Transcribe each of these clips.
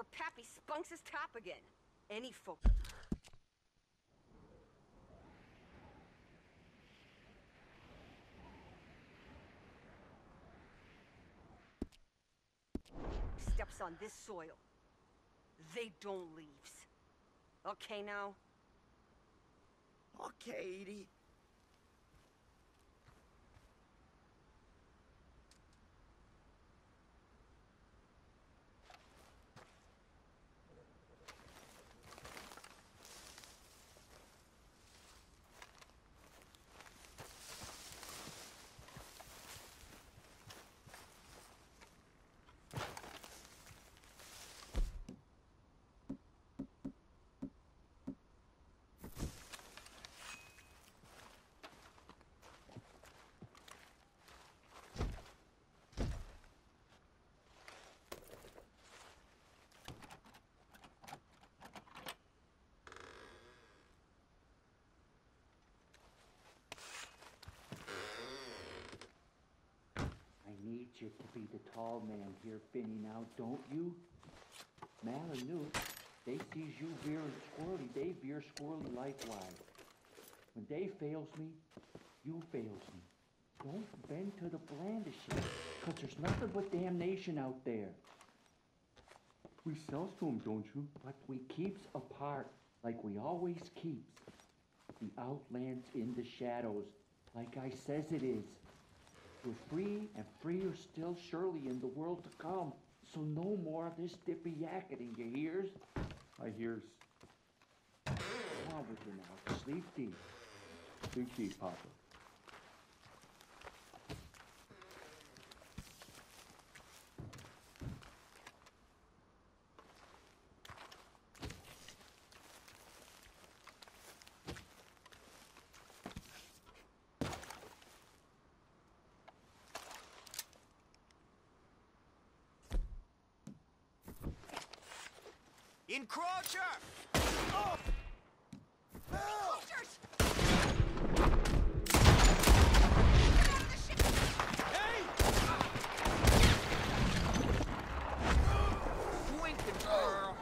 Pappy spunks his top again. Any folk. Steps on this soil. They don't leaves. Okay now? Okay, Edie. I need you to be the tall man here, Finny, now, don't you? Mal and Newt, they sees you veering squirrely, they veer squirrely likewise. When they fails me, you fails me. Don't bend to the blandishing, 'cause there's nothing but damnation out there. We sells to him, don't you? But we keeps apart, like we always keeps. The outland's in the shadows, like I says it is. We're free and freer still surely in the world to come. So no more of this dippy yakketing, you hears? I hears. Come on with you now, sleep deep. Sleep deep, Papa. Encroacher! Oh! Encroachers! Hey! Winking girl!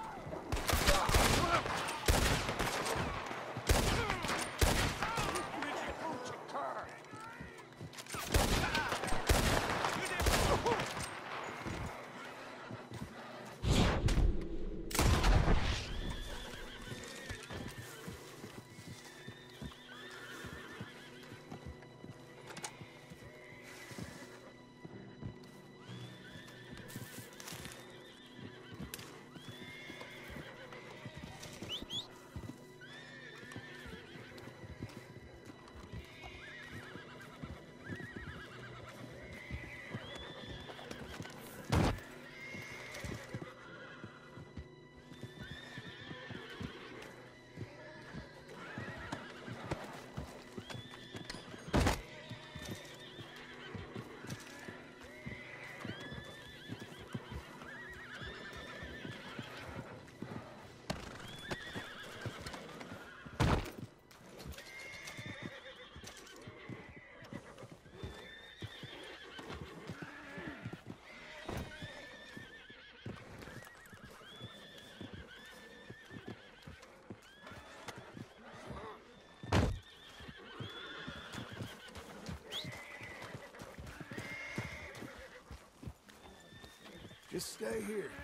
Just stay here.